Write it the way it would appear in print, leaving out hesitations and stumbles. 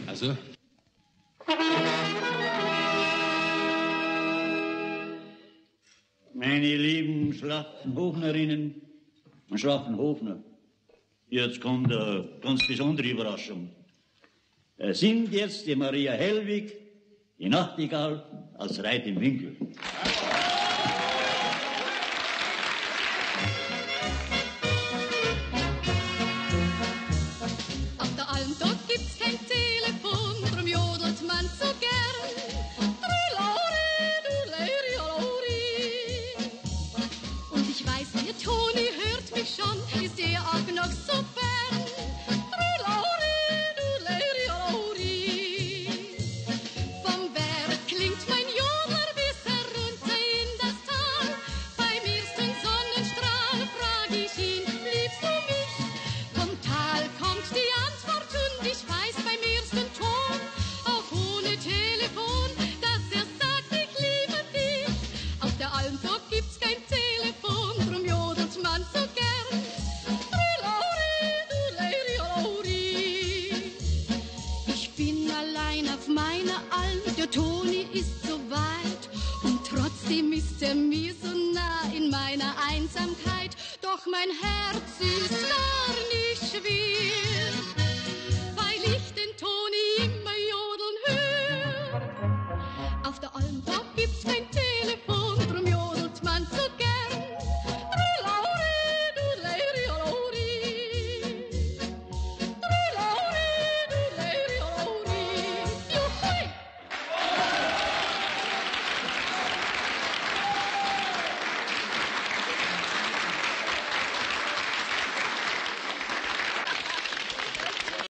Also? Meine lieben Schlachtenhofnerinnen und Schlachtenhofner, jetzt kommt eine ganz besondere Überraschung. Singt jetzt die Maria Hellwig, die Nachtigall als Reit im Winkel. Auf der Alm, dort gibt's kein Telefon, drum jodelt man so gern. Und ich weiß, der Toni hört mich schon, ist er auch noch so fern. Vom Berg klingt mein Jodler bis herunter in das Tal. Beim ersten Sonnenstrahl frag ich ihn, liebst du mich? Vom Tal kommt die Antwort und ich weiß beim ersten Ton, auch ohne Telefon, dass er sagt, ich liebe dich. Auf der Alm, dort gibt's kein Telefon, drum jodelt man so gern. Ich bin allein auf meiner Alm, der Toni ist so weit und trotzdem ist er mir so nah in meiner Einsamkeit. Doch mein Herz